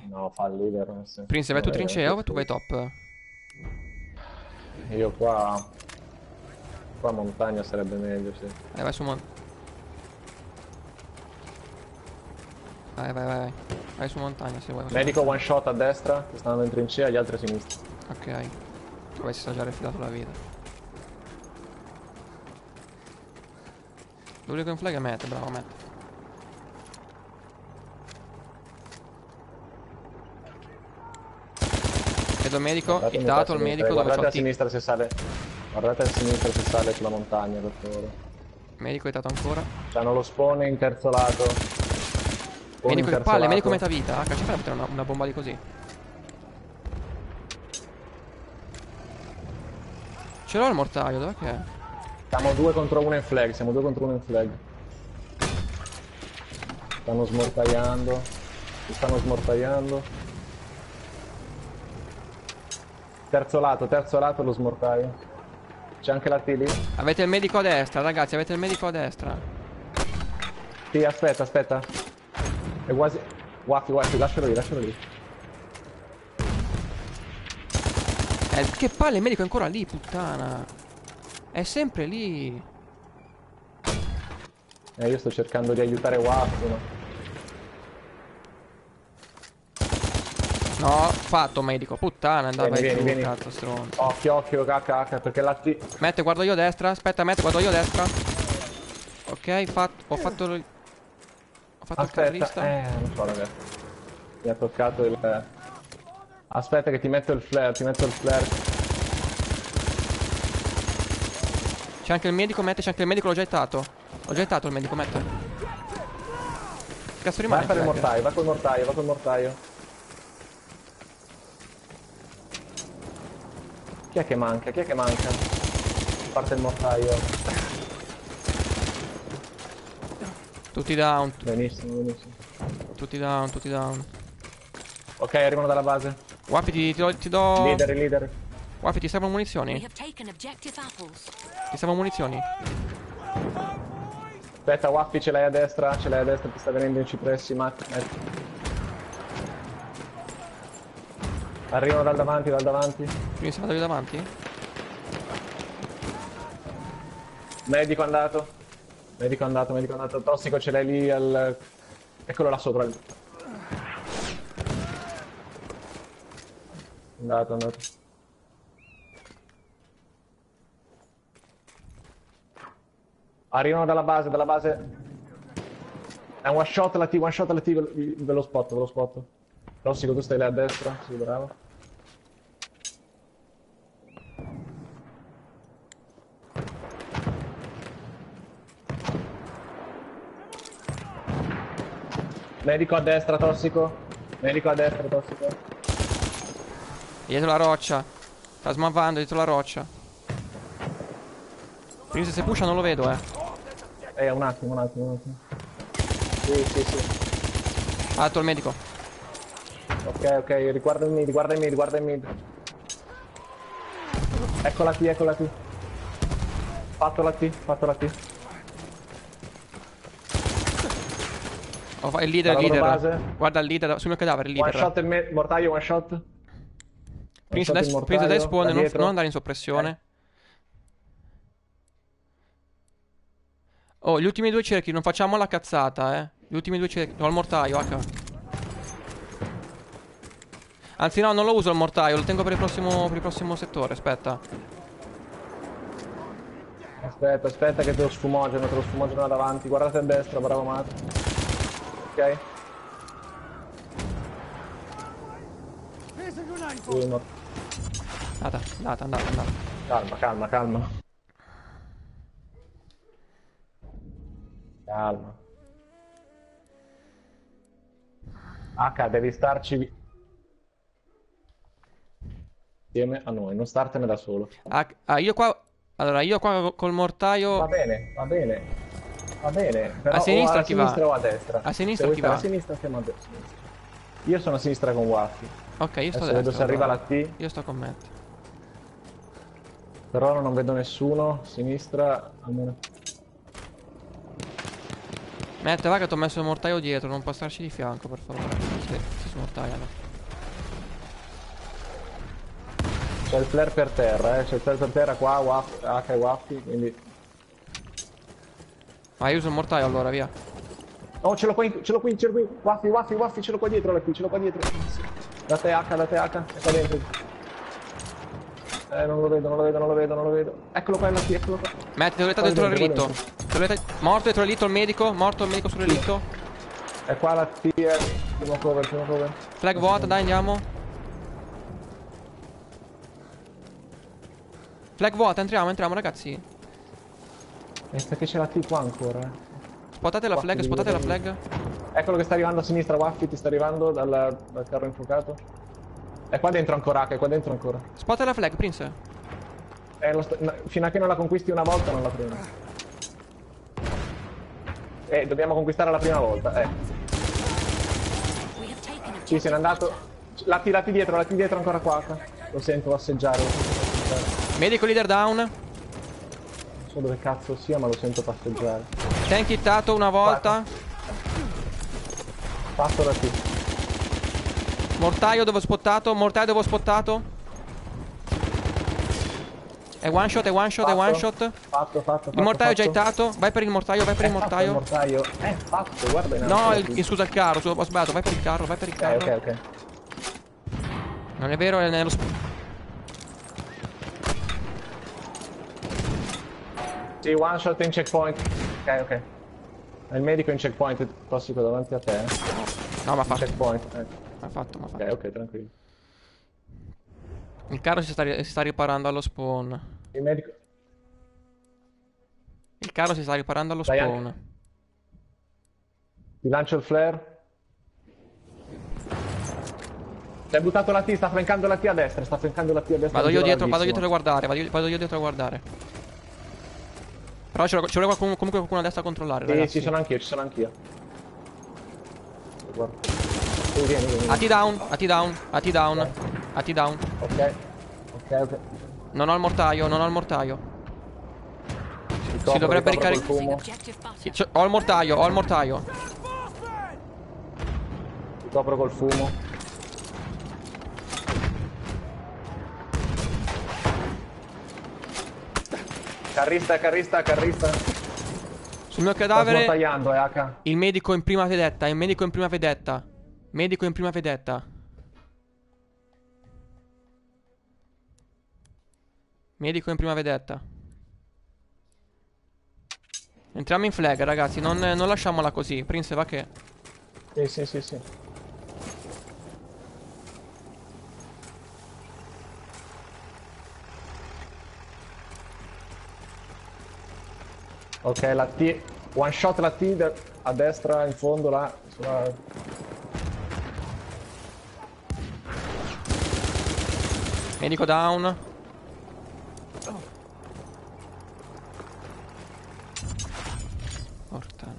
No, fa il leader. Prince, vai tu trincea o tu vai top? Io qua... Qua montagna sarebbe meglio, sì. Vai su vai. Vai su montagna se vuoi. Medico one shot a destra, che sta andando in trincea, gli altri a sinistra. Ok. Poi si sta già rifilato la vita. L'unico in flag è Matt, bravo Matt. Vedo il medico, hittato il medico dove guardate c'ho a sinistra se sale. Guardate a sinistra se sale sulla montagna, per favore. Medico hittato ancora. C'hanno lo spawn in terzo lato. Medico che palle, medico metà vita. Ci fai a mettere una bomba di così. Ce l'ho il mortaio, dov'è che è? Siamo 2 contro 1 in flag, siamo 2 contro 1 in flag. Stanno smortaiando. Si stanno smortaiando. Terzo lato lo smortaio. C'è anche la T lì? Avete il medico a destra, ragazzi, avete il medico a destra. Sì, aspetta. È quasi... Waffi, lascialo lì. Che palle, il medico è ancora lì, puttana. È sempre lì. Io sto cercando di aiutare Waffi, no? No, fatto medico, puttana, andava Vieni. cazzo stronzo. Occhio, H, perché la T... Mette, guardo io a destra, aspetta, Mette, guardo io a destra. Ok, ho fatto il carrista. Non so ragazzi. Mi ha toccato il... Aspetta che ti metto il flare, C'è anche il medico, Mette, c'è anche il medico, l'ho già hittato. L'ho già hittato il medico, Mette. Cazzo rimane? Vai a fare il mortaio, va col mortaio. Chi è che manca? Parte il mortaio. Tutti down. Benissimo. Tutti down. Ok, arrivano dalla base. Waffi ti do... Leader. Waffi, ti servono munizioni? Ti servono munizioni? Aspetta, Waffi ce l'hai a destra, ti sta venendo in cipressi, Matt. Arrivano dal davanti. Quindi se vado io davanti? Medico andato. Tossico ce l'hai lì al... Eccolo là sopra. Andato. Arrivano dalla base. È un one shot la T, ve lo spot. Tossico, tu stai lì a destra, sì, bravo. Medico a destra, Tossico. Dietro la roccia. Sta smavando dietro la roccia. Quindi se pusha non lo vedo, Un attimo. Sì. Alto il medico. Ok, riguarda il mid. Ecco la T. Fatto la T. Il leader. Guarda il leader, sul mio cadavere il leader. One shot il mortaio, one shot. Prince dai spawn, non andare in soppressione. Oh, gli ultimi 2 cerchi, non facciamo la cazzata, Gli ultimi 2 cerchi. Ho il mortaio, H. Anzi no, non lo uso il mortaio, lo tengo per il prossimo settore, aspetta. Aspetta che te lo sfumogeno da davanti. Guardate a destra, bravo Matt. Ok. Andata. Calma. H, devi starci insieme a noi, non startene da solo. Io qua... Allora, io qua col mortaio... Va bene. Però a sinistra o a chi va? sinistra o a destra. A sinistra chi va? A sinistra stiamo a destra. Io sono a sinistra con Waffi. Ok, io sto a Adesso vedo destra. se arriva la T. Io sto con Matt. Però non vedo nessuno. Sinistra, almeno. Matt, va che ti ho messo il mortaio dietro, non passarci di fianco, per favore. Sì. su mortaio. C'è il flare per terra, c'è il flare per terra qua, H e Waffi, quindi... Io uso il mortaio allora, via. Oh, ce l'ho qui, Waffi, ce l'ho qua dietro, ce l'ho qua dietro. Date H, è qua dentro. Non lo vedo. Eccolo qua, eccolo qua. Metti, te dentro il relitto. Morto dietro il relitto il medico, sul relitto. È qua la T, primo cover. Flag vuota, dai, andiamo. Flag vuota, entriamo ragazzi. Pensa che c'è la T qua ancora, Spottate la flag, Eccolo che sta arrivando a sinistra, Waffi, ti sta arrivando dal carro infuocato. È qua dentro ancora, Spotta la flag, Prince. Fino a che non la conquisti una volta non la prendi. Dobbiamo conquistare la prima volta, Sì, se n'è andato. La T dietro ancora qua. Lo sento passeggiare. Medico leader down. Non so dove cazzo sia, ma lo sento passeggiare. Tank hittato una volta. Passo da T. Mortaio dove ho spottato. È one shot. Fatto. Il mortaio è già hittato. Vai per il mortaio. Fatto, guarda in No, alto. scusa il carro, ho sbagliato. Vai per il carro. Ok. Non è vero, è nello Sì, one shot in checkpoint. Ok. È il medico in checkpoint, tossico davanti a te. No, ma ha fatto. Checkpoint. Ma ha fatto. Ok, tranquillo. Il carro si sta riparando allo spawn. Il medico... Il carro si sta riparando allo Dai, spawn. Ti lancio il flare. Si è buttato la T, sta flankando la T a destra, Vado io dietro a guardare, Però ci vuole comunque qualcuno a destra a controllare, Sì, ragazzi. ci sono anch'io. Guarda. Vieni. AT down. Ok. Non ho il mortaio. Si dovrebbe ricaricare. Ho il mortaio. Ti copro col fumo. Carrista. Sul mio Sto cadavere smontagliando, H. il medico in prima vedetta. Entriamo in flag, ragazzi, non lasciamola così. Prince, va che... Sì. Ok, la T. One shot la T a destra, in fondo, là. Medico down. Portana.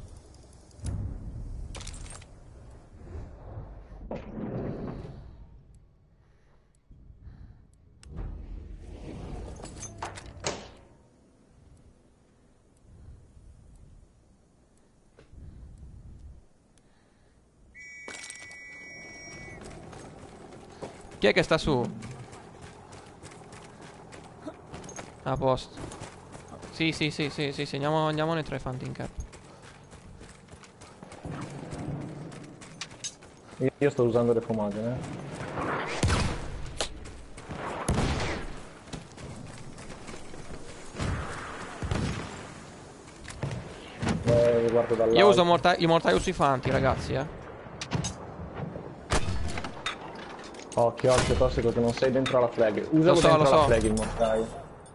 Chi è che sta su? A posto. Sì, andiamo nei tre hunting cap. Io sto usando le fumate, guardo dall'alto. Io uso il mortaio sui fanti, ragazzi, Occhio, tossico, che non sei dentro alla flag. Usalo dentro alla flag il mortaio.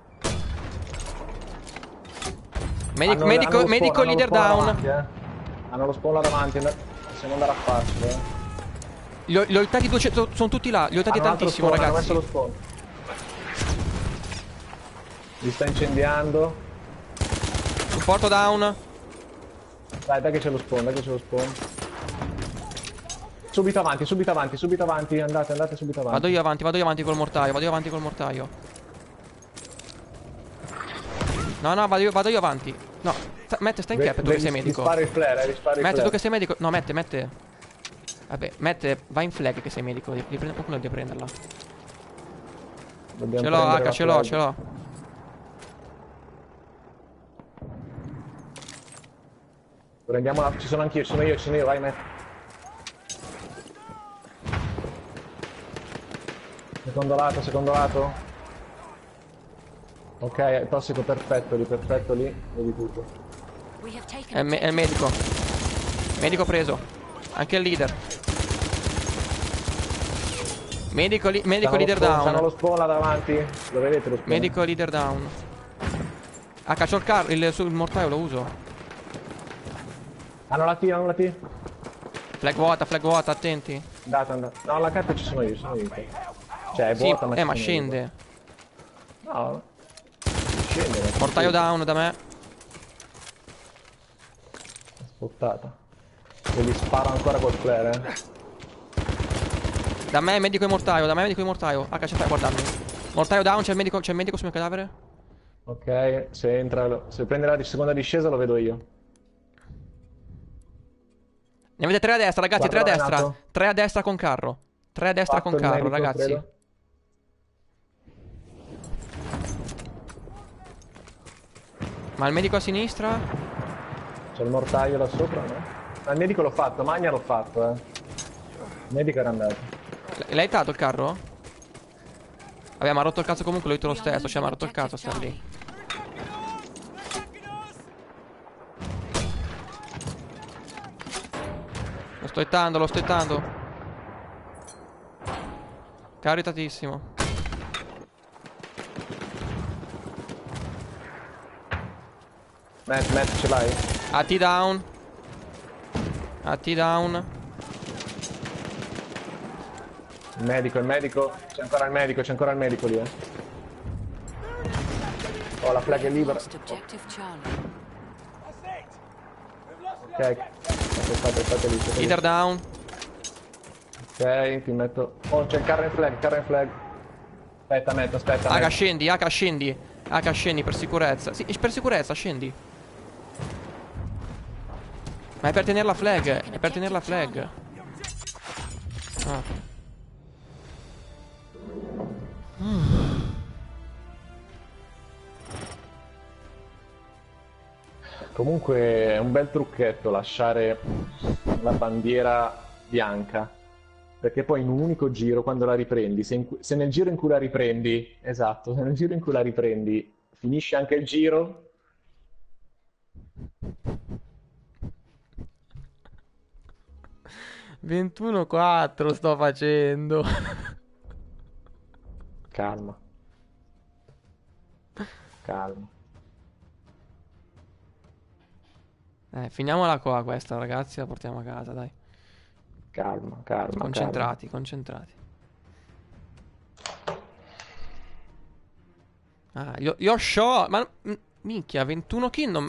Medico leader down. Hanno lo spawn là davanti, possiamo andare a farcelo, Li ho aiutati 200, sono tutti là, li ho aiutati tantissimo, spawn, ragazzi. hanno messo lo spawn. Li sta incendiando. Supporto down. Dai che c'è lo spawn, Subito avanti, andate subito avanti. Vado io avanti col mortaio, No, vado io avanti. No, Mette, sta in cap, tu che sei medico. Spara il flare, Mette, tu che sei medico. No, mette. Vabbè, Matt, vai in flag che sei medico. Devi prendere qualcuno, devi prenderla. Dobbiamo Ce l'ho, prendere H, la ce l'ho, flag. ce l'ho. Prendiamola, ci sono anch'io, ci sono io, vai Matt. Secondo lato. Ok, tossico perfetto lì, vedi tutto. È il medico. Medico preso. Anche il leader. Medico leader Stanno down. lo spawn là davanti, lo vedete lo spawn? Medico leader down. Ah, caccio il carro, il mortaio lo uso. Hanno la T. Flag vuota, attenti. Andate. No, la carta ci sono io. Cioè, è Sì, vuota, ma ci ma sono scende. io. No, scende. Mortaio down da me. Spottata. E gli sparo ancora col flare, Da me medico e mortaio, Ah, caccia stai guardando. Mortaio down, c'è il medico sul mio cadavere. Ok, se prende la seconda discesa lo vedo io. Ne avete 3 a destra, ragazzi, 3 a Guarda, destra. Renato. 3 a destra con carro. 3 a destra Fatto con il carro, medico, ragazzi. credo. Ma il medico a sinistra? C'è il mortaio là sopra, no? Ma il medico l'ho fatto, Magna l'ho fatto, Il medico era andato. L'hai dato il carro? Vabbè, ma ha rotto il cazzo comunque, lo detto lo stesso. Cioè, mi ha rotto il cazzo star lì. Lo sto hittando. Caritatissimo. Matt, ce l'hai? AT down. AT down. Il medico. C'è ancora il medico lì, Oh, la flag è libera. Ok, aspettate lì. Leader down. Ok, ti metto... Oh, c'è il carro in flag. Aspetta, Matt. H scendi, H scendi. H scendi per sicurezza. Sì, per sicurezza scendi. Ma è per tenere la flag. Ah. Comunque è un bel trucchetto lasciare la bandiera bianca, perché poi in un unico giro quando la riprendi, se nel giro in cui la riprendi, esatto, se nel giro in cui la riprendi finisce anche il giro, 21-4 sto facendo. calma. Finiamola qua questa, ragazzi, la portiamo a casa, dai. Calma. Concentrati. Ah, io shot, ma minchia, 21 kill non...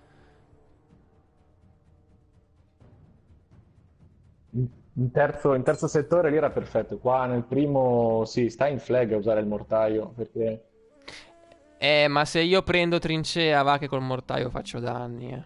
In terzo settore lì era perfetto, qua nel primo sì, sta in flag a usare il mortaio, perché... Ma se io prendo trincea, va che col mortaio faccio danni,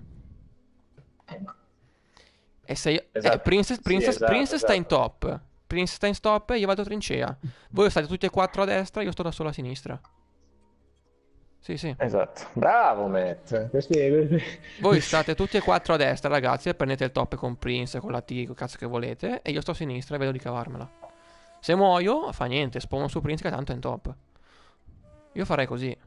E se io... Esatto. Princess sta in esatto. top. Princess sta in top e io vado trincea. Voi state tutti e 4 a destra, io sto da solo a sinistra. Sì. Esatto. Bravo, Matt. Voi state tutti e 4 a destra, ragazzi, e prendete il top con Prince, con la T, con cazzo che volete. E io sto a sinistra e vedo di cavarmela. Se muoio, fa niente, spawno su Prince che tanto è in top. Io farei così.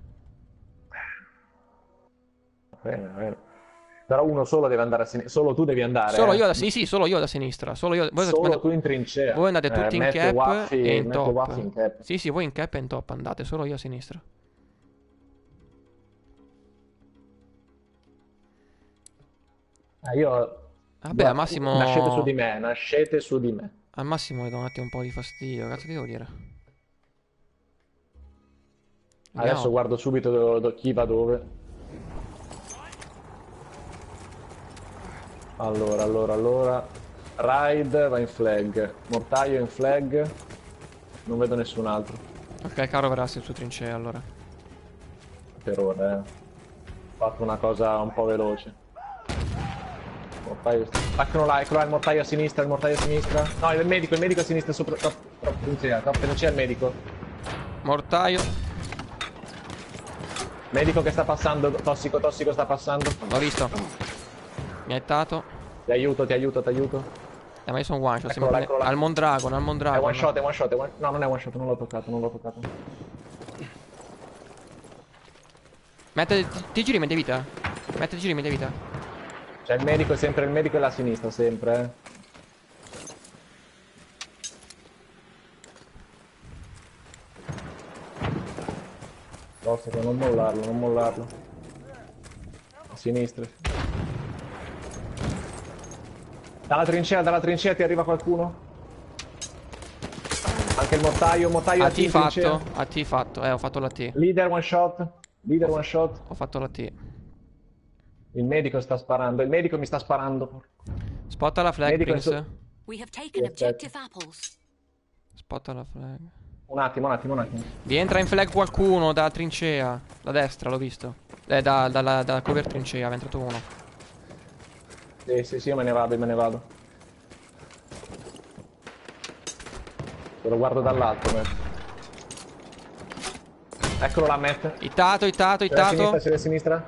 Bene. Però uno solo deve andare a sinistra. Solo tu devi andare. Solo io da sinistra. Sì, solo io da sinistra. Voi tu in trincea. Voi andate tutti in cap Waffi, e in top. Waffi in cap. Sì, voi in cap e in top andate, solo io a sinistra. Vabbè, al massimo... Nascete su di me. Al massimo le do un attimo un po' di fastidio. Cazzo che devo dire? Vediamo. Adesso guardo subito chi va dove. Allora. Ride va in flag. Mortaio in flag. Non vedo nessun altro. Ok, caro verrà su trincea allora. Per ora, Ho fatto una cosa un po' veloce. Ok, Eccolo là, il mortaio a sinistra, il mortaio a sinistra. No, il medico a sinistra, sopra, top trincea il medico. Mortaio. Medico che sta passando, tossico sta passando. L'ho visto. Mi ha hittato. Ti aiuto. Ma io sono one shot. Eccolo là. Al Mondragon, al È Mondragon. one shot. No, non è one shot, non l'ho toccato. Ti giri media vita? Giri media vita. C'è il medico, sempre il medico e la sinistra, sempre. Tossico, non mollarlo. A sinistra. Dalla trincea ti arriva qualcuno? Anche il mortaio AT in trincea. fatto. AT fatto. Ho fatto la T. Leader one shot. Ho fatto la T. Il medico sta sparando. Il medico mi sta sparando. Spotta la flag, Medico Prince. We have taken objective apples. Spotta la flag. Un attimo. Vi entra in flag qualcuno da trincea. Da destra, l'ho visto. Da cover trincea, è entrato uno. Sì, io me ne vado. Lo guardo dall'alto, Matt. Eccolo là, Matt. Hittato. C'è la sinistra.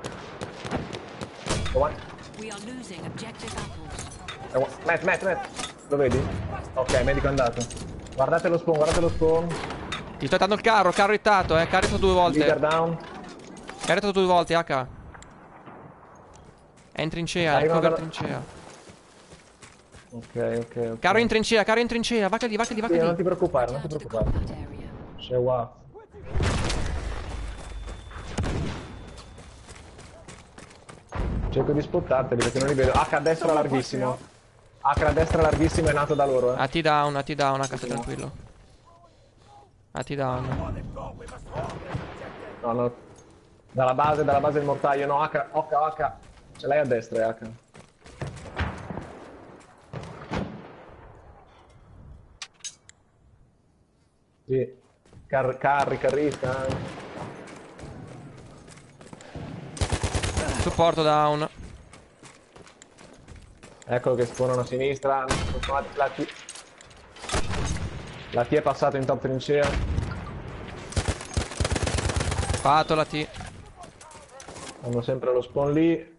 We are losing objective apples. Matt. Lo vedi? Ok, medico è andato. Guardate lo spawn. Ti sto hittando il carro hittato, Carro hittato 2 volte. Leader down. Carro hittato 2 volte, H. È in trincea, è cover trincea. Ok. Carro in trincea, vacca lì. Sì, non ti preoccupare. Out of the combat area. C'è wow. Cerco di spottarteli perché non li vedo. H a destra larghissimo. H a destra larghissimo è nato da loro, AT down, H, stai tranquillo. AT down. No. Dalla base del mortaio. No, H. Ce l'hai a destra, H. Sì. Carrista. Supporto down. Eccolo che spawnano a sinistra. La T è passata in top trincea. Fatto la T. Hanno sempre lo spawn lì.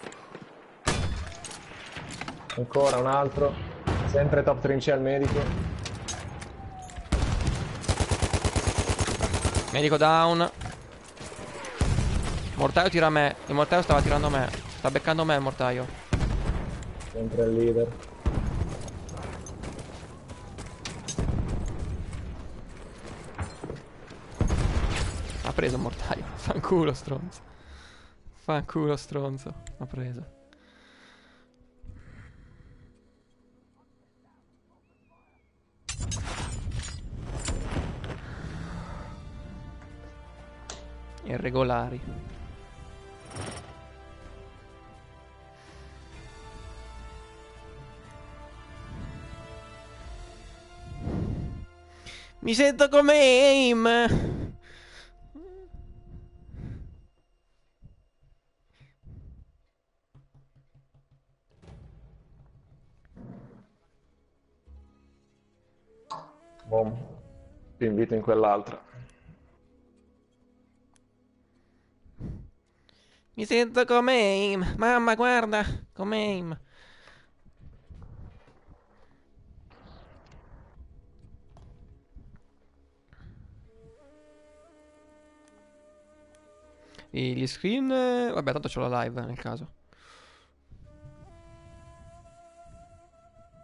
Ancora un altro. Sempre top trincea il medico. Medico down. Mortaio tira a me. Il mortaio stava tirando a me. Sta beccando me il mortaio. Sempre il leader. Ha preso il mortaio. Fanculo stronzo. Ha preso. Irregolari. Mi sento come aim. Boom. Ti invito in quell'altra. Mi sento come aim. Mamma, guarda. Come aim. E gli screen... vabbè, tanto c'ho la live nel caso.